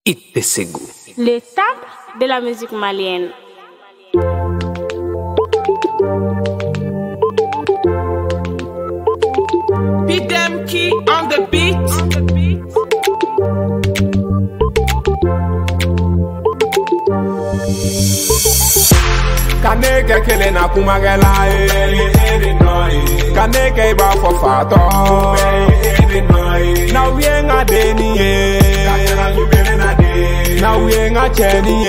Itesegu. Les temples de la musique malienne. Beat them key on the beat. Kaneke kele na kumagela Kaneke iba for fato Na wienga deni Na wienga cheni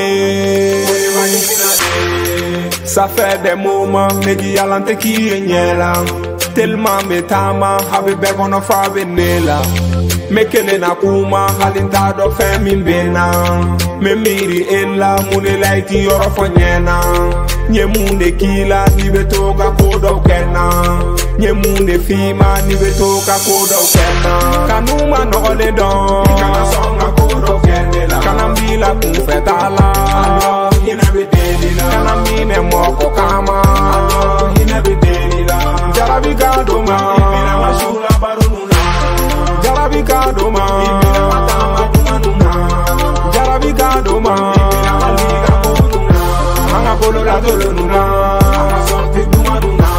Ça fait des moments Negi alante ki enyela Tellement metama Habe begono fa benela Mekele na kuma halinta do femi bena Me miri ela mune laiti yoro fonyena Nye mune kila nibe toka kodo kena Nye mune fima nibe toka kodo kena Kanuma nogole don Kana songa kodo kenela Kana mbila kumfetala Hina bedelila Kana mine moko kama Hina bedelila Jarabi kadoma Ibira mashula barununa Jarabi kadoma Ibira matama dumanuna Jarabi kadoma Ibira maliga konuna Anga kolora dolonuna Anga sorti dumanuna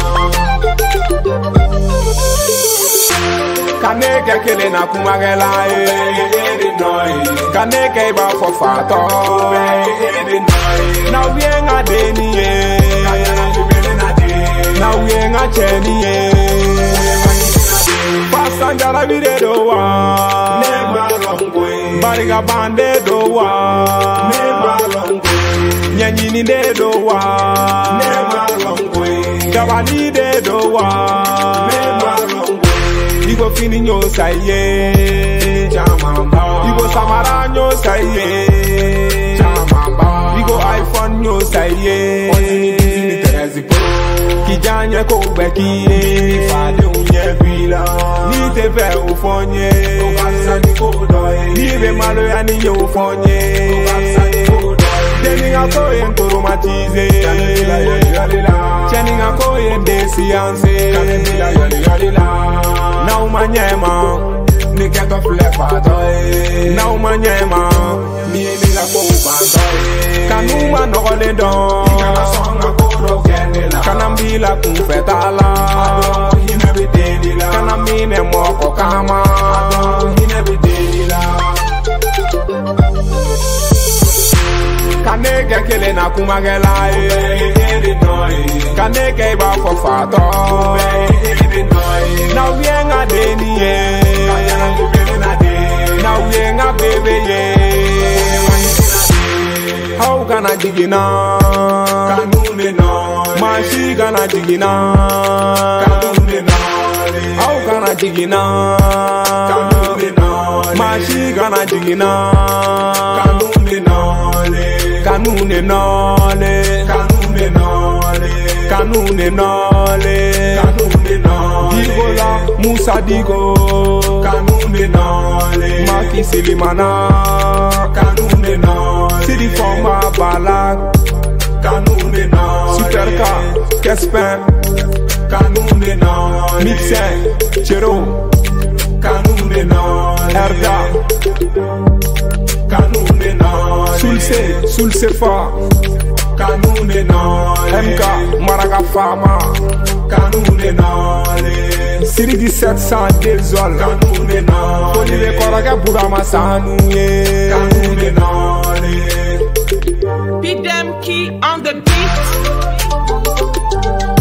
Kaneke kele na kumagela Kaneke iba for fato Na wienga deni Na wienga cheni Pasanjara vide doa Bariga bande doa Nyanyini de doa Gabani de doa Igo fini nyo saye Igo samara nyo saye Igo iPhone nyo saye Kijanye ko beki Fade unye bila Ni te fe ufonye Ni be malo ya ni ye ufonye Teni nga koye nkoromatize Teni nga koye desianse Na umanyema Ni keto flefato Na umanyema Ni emiga ko upanto Kanuma nogole don Kana songa koro kenela Kana mbila kumfetala Hina bedelila Kana mine moko kama Hina bedelila Kaneke kele na kumagela Kaneke iba for fato Na wienga deni Na wienga bebe How gana jigina Kanune no Mashi gana jigina Kanune no How gana jigina Kanune no Mashi gana jigina Kanune no Kanune nole Kanune nole Kanune nole Kanune nole Digola Musa Digo Kanune nole Maki Silimana Kanune nole Sidi Forma Balak Kanune nole Superka Kespen Kanune nole Mixen Chero Kanune nole Erda Kanune nole Sulse fa Kanune nole MK Maraga Fama Kanune nole Sirigi 700 Delzol Kanune nole Folile Koraga Burama Sanu Kanune nole Beat them key on the beat.